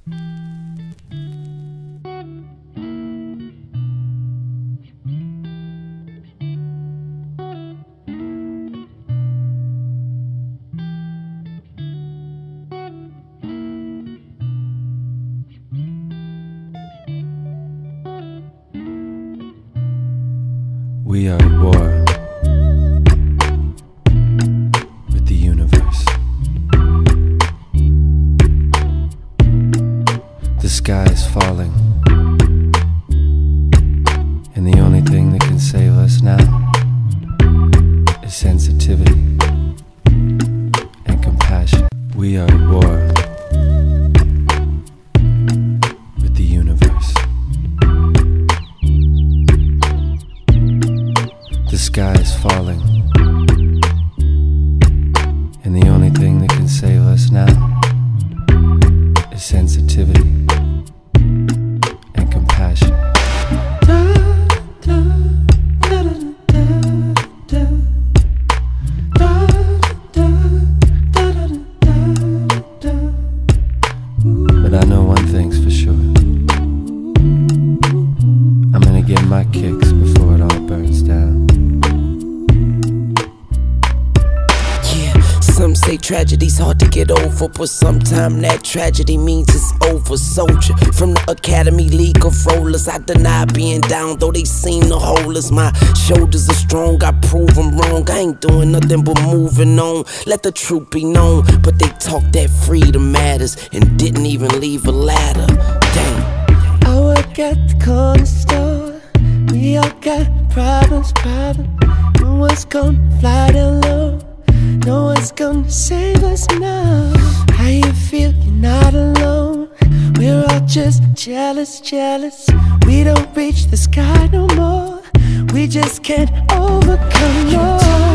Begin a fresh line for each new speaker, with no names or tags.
We are at war with the universe. The sky is falling, and the only thing that can save us now is sensitivity and compassion. We are at war with the universe. The sky is falling, and the only thing that can save us now is sensitivity and compassion. But I know one thing's for sure. I'm gonna get my kicks before it all burns down.
Some say tragedy's hard to get over, but sometime that tragedy means it's over. Soldier from the Academy League of Rollers, I deny being down, though they seem to hold us. My shoulders are strong, I prove them wrong. I ain't doing nothing but moving on. Let the truth be known, but they talk that freedom matters and didn't even leave a ladder. Dang.
I work at the corner store. We all got problems. No one's gonna fly down low. No one's gonna save us now. How you feel? You're not alone. We're all just jealous. We don't reach the sky no more. We just can't overcome more.